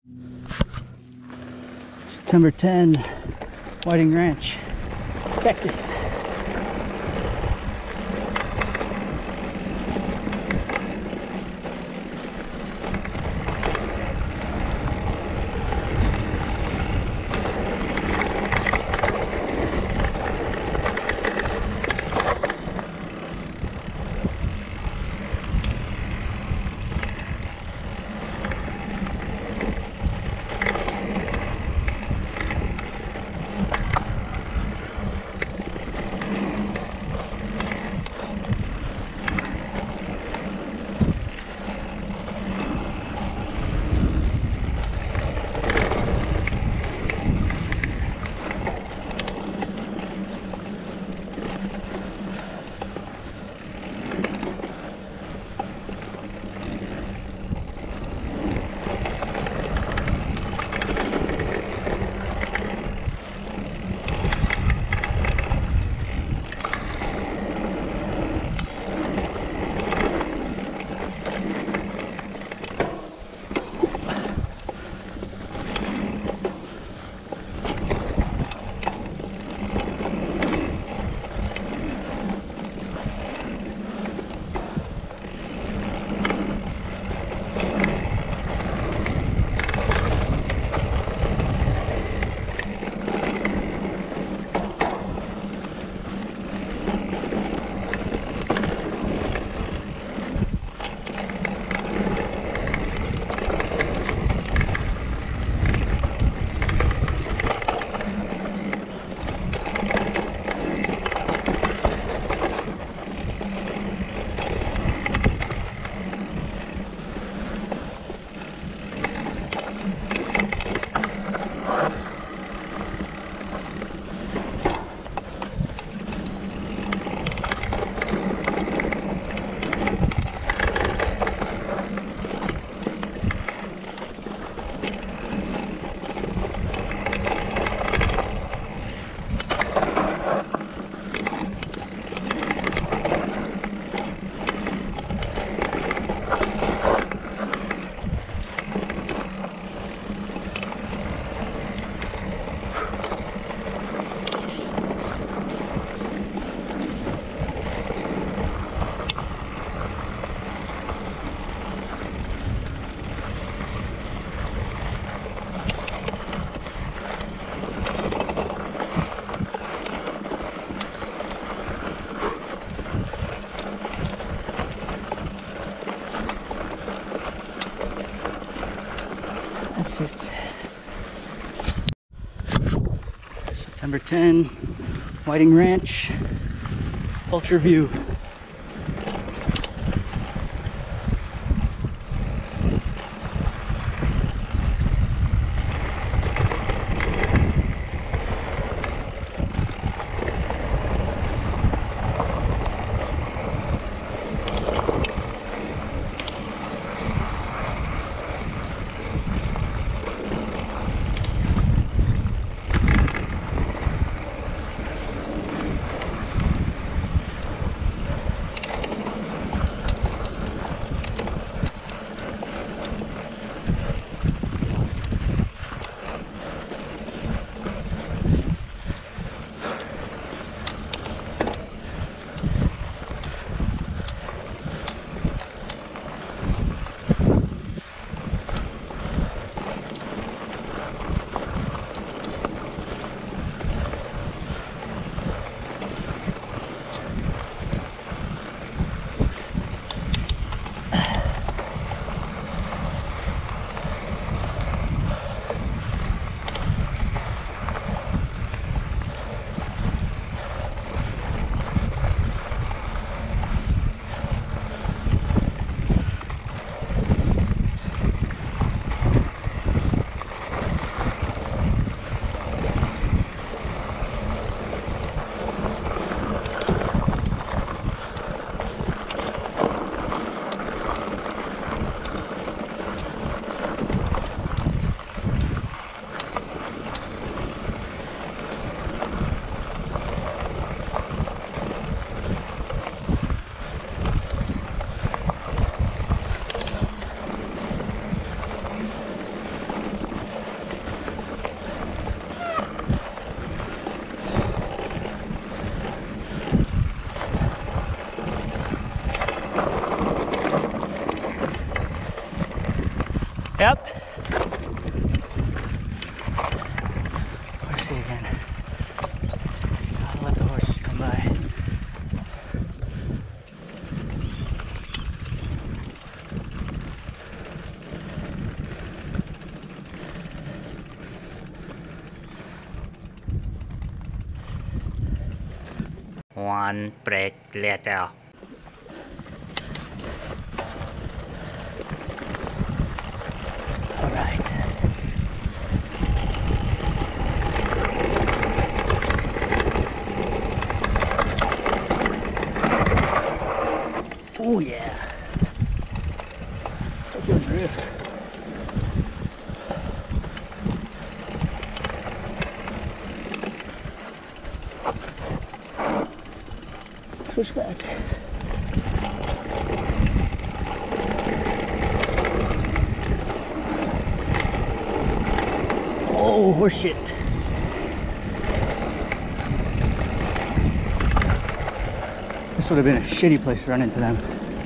September 10, Whiting Ranch, Cactus. That's it. September 10, Whiting Ranch, Culture View. Horsey again. Gotta let the horses come by. One break later. All right. Oh yeah. Tokyo Drift. Push back. Oh, horse shit. This would have been a shitty place to run into them.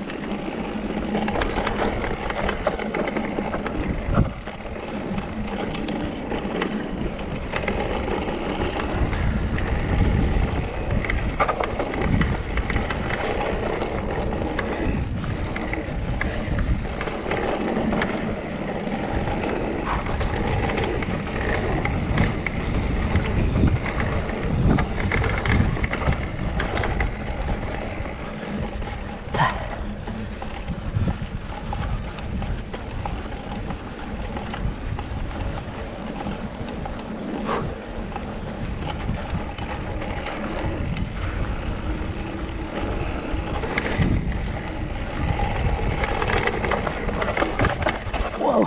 Whoa.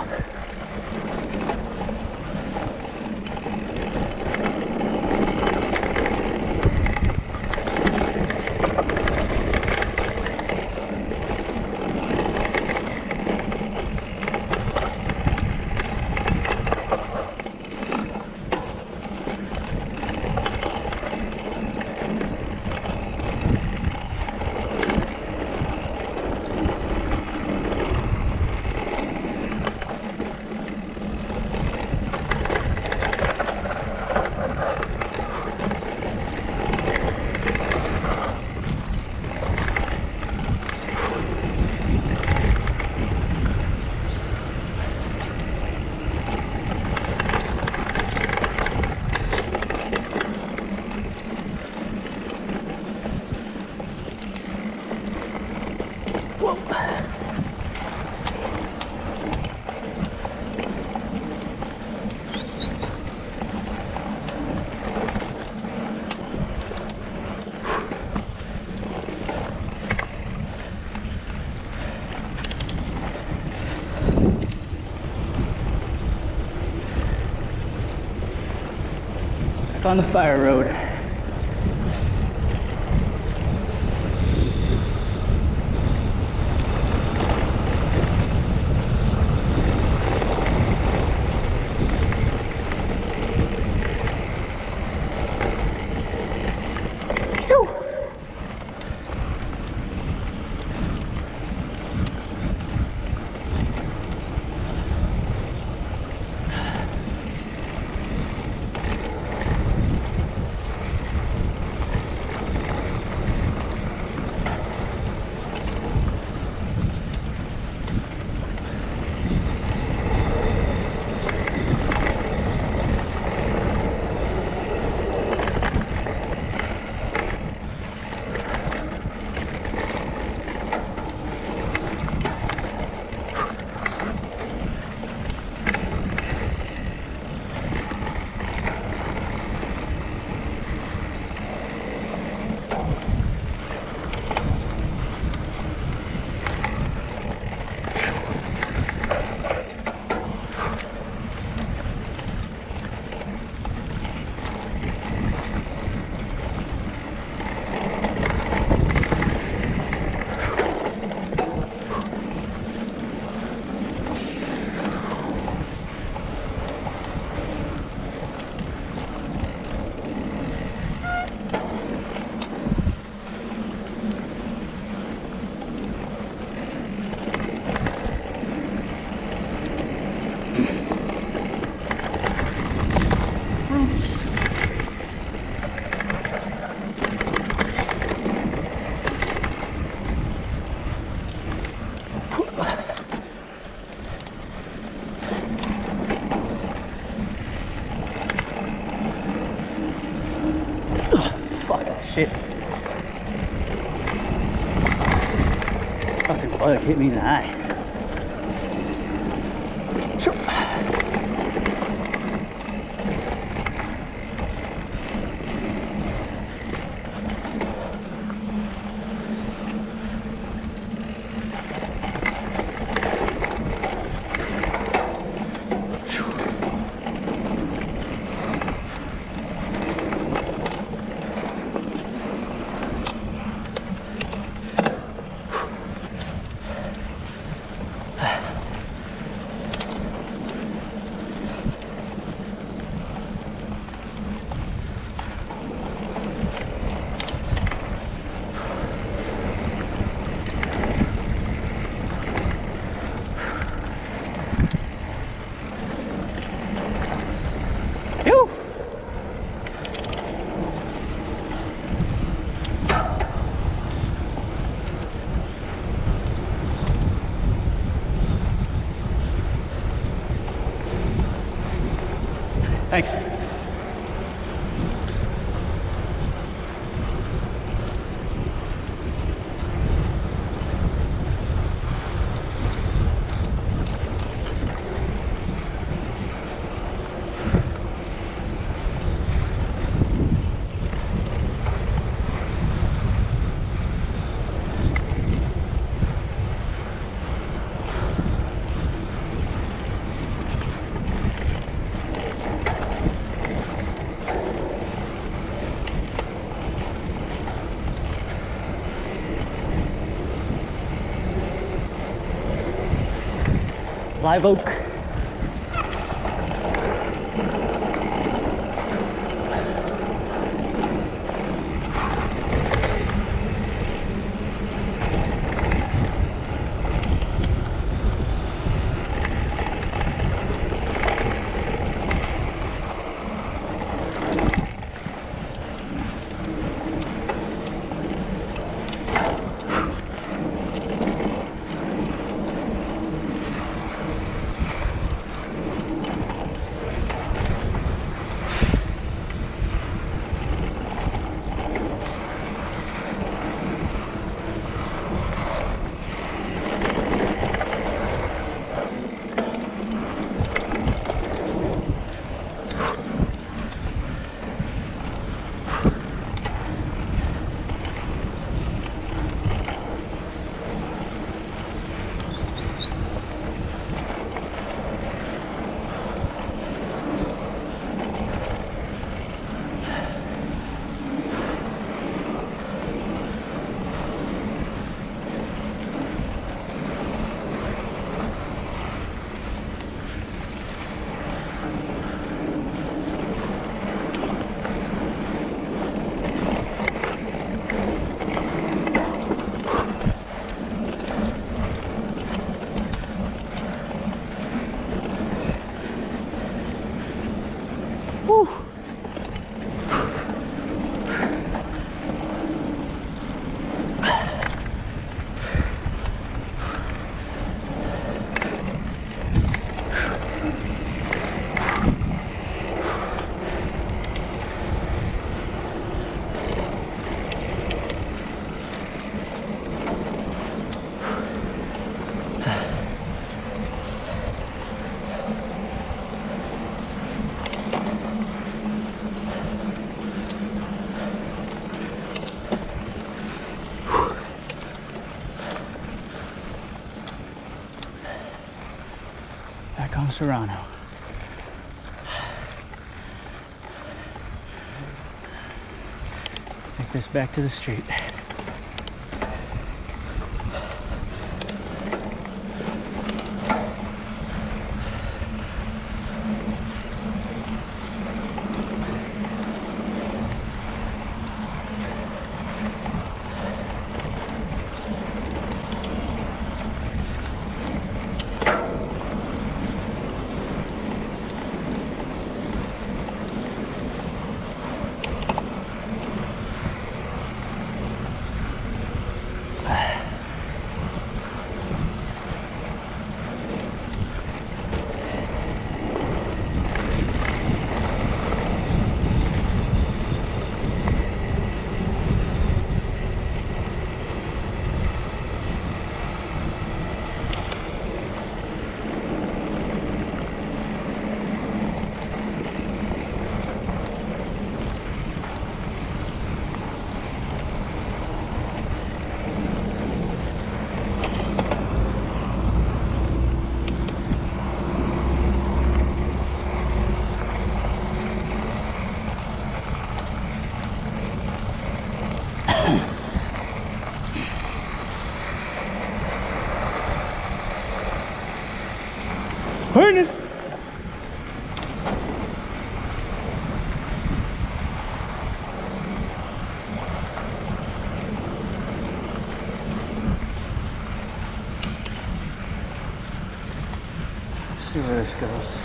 Back on the fire road. shit. Fucking bug hit me in the eye. Sure. Phew. Thanks. Live oak. Whew. Back on Serrano. Take this back to the street. this goes.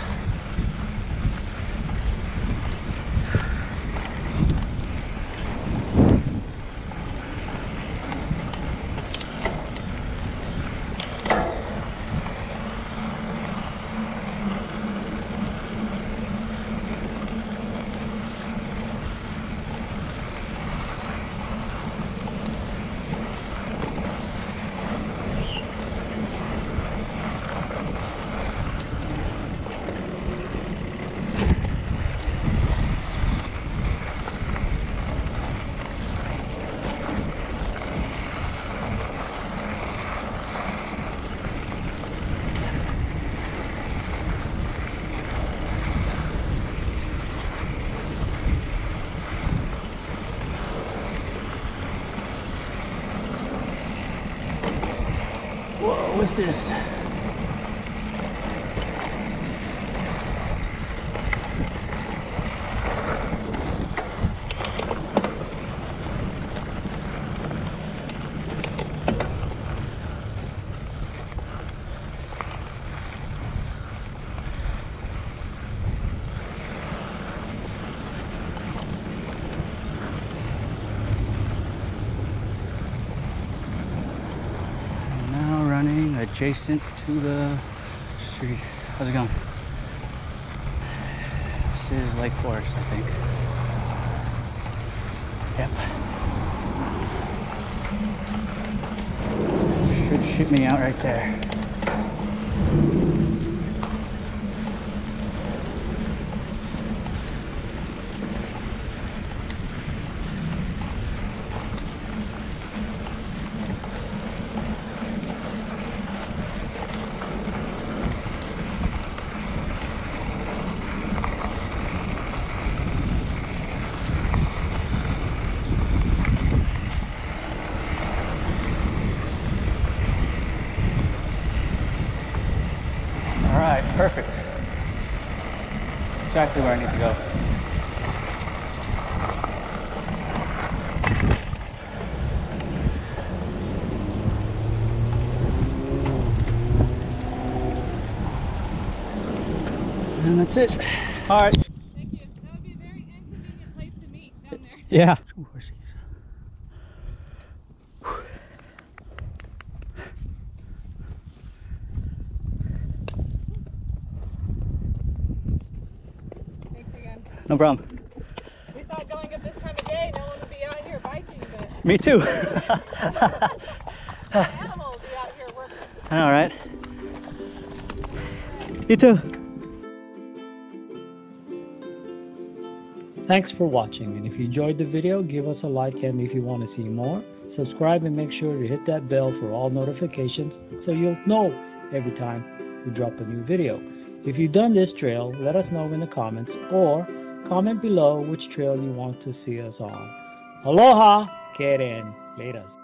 Whoa, what's this? Adjacent to the street. How's it going? This is Lake Forest, I think. Yep. Should ship me out right there. Alright, perfect. Exactly where I need to go. And that's it. Alright. Thank you. That would be a very inconvenient place to meet down there. Yeah. Ooh, horsies. No problem. We thought going at this time of day, no one would be out here biking, but Me too. animals be out here working. I know, right? You too. Thanks for watching, and if you enjoyed the video, give us a like, and if you want to see more, subscribe and make sure to hit that bell for all notifications so you'll know every time we drop a new video. If you've done this trail, let us know in the comments or comment below which trail you want to see us on. Aloha, Keren. Later.